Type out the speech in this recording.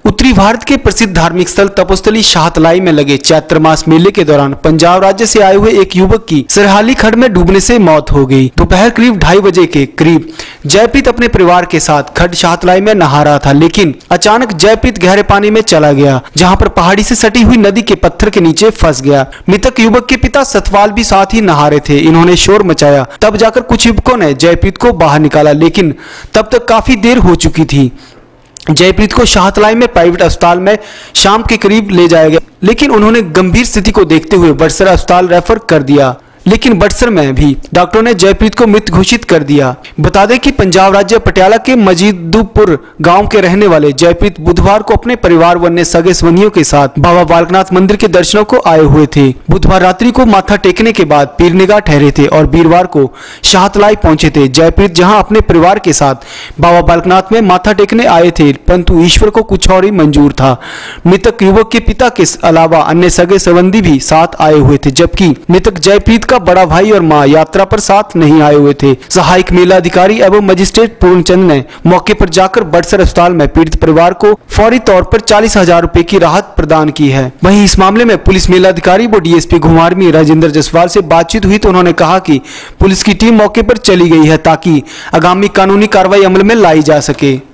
उत्तरी भारत के प्रसिद्ध धार्मिक स्थल तपोस्थली शाहतलाई में लगे चैत्र मास मेले के दौरान पंजाब राज्य से आए हुए एक युवक की सरहाली खड्ड में डूबने से मौत हो गई। दोपहर करीब 2:30 बजे के करीब जयप्रीत अपने परिवार के साथ खड्ड शाहतलाई में नहा रहा था, लेकिन अचानक जयप्रीत गहरे पानी में चला गया, जहां पर पहाड़ी से सटी हुई नदी के पत्थर के नीचे फंस गया। मृतक युवक के पिता सतपाल भी साथ ही नहा रहे थे। इन्होंने शोर मचाया, तब जाकर कुछ युवकों ने जयप्रीत को बाहर निकाला, लेकिन तब तक काफी देर हो चुकी थी। जयप्रीत को शाहतलाई में प्राइवेट अस्पताल में शाम के करीब ले जाया गया, लेकिन उन्होंने गंभीर स्थिति को देखते हुए बड़सर अस्पताल रेफर कर दिया, लेकिन बड़सर में भी डॉक्टरों ने जयप्रीत को मृत घोषित कर दिया। बता दें कि पंजाब राज्य पटियाला के मजीदुपुर गांव के रहने वाले जयप्रीत बुधवार को अपने परिवार व अन्य सगे संबंधियों के साथ बाबा बालकनाथ मंदिर के दर्शनों को आए हुए थे। बुधवार रात्रि को माथा टेकने के बाद पीरनिगाह ठहरे थे और वीरवार को शाहतलाई पहुंचे थे। जयप्रीत जहां अपने परिवार के साथ बाबा बालकनाथ में माथा टेकने आए थे, परंतु ईश्वर को कुछ और ही मंजूर था। मृतक युवक के पिता के अलावा अन्य सगे संबंधी भी साथ आए हुए थे, जबकि मृतक जयप्रीत का बड़ा भाई और मां यात्रा पर साथ नहीं आए हुए थे। सहायक मेला अधिकारी एवं मजिस्ट्रेट पूर्णचंद ने मौके पर जाकर बड़सर अस्पताल में पीड़ित परिवार को फौरी तौर पर 40,000 रुपए की राहत प्रदान की है। वहीं इस मामले में पुलिस मेला अधिकारी व डीएसपी घुमारवी राजेंद्र जसवाल से बातचीत हुई तो उन्होंने कहा कि पुलिस की टीम मौके पर चली गई है ताकि आगामी कानूनी कार्रवाई अमल में लाई जा सके।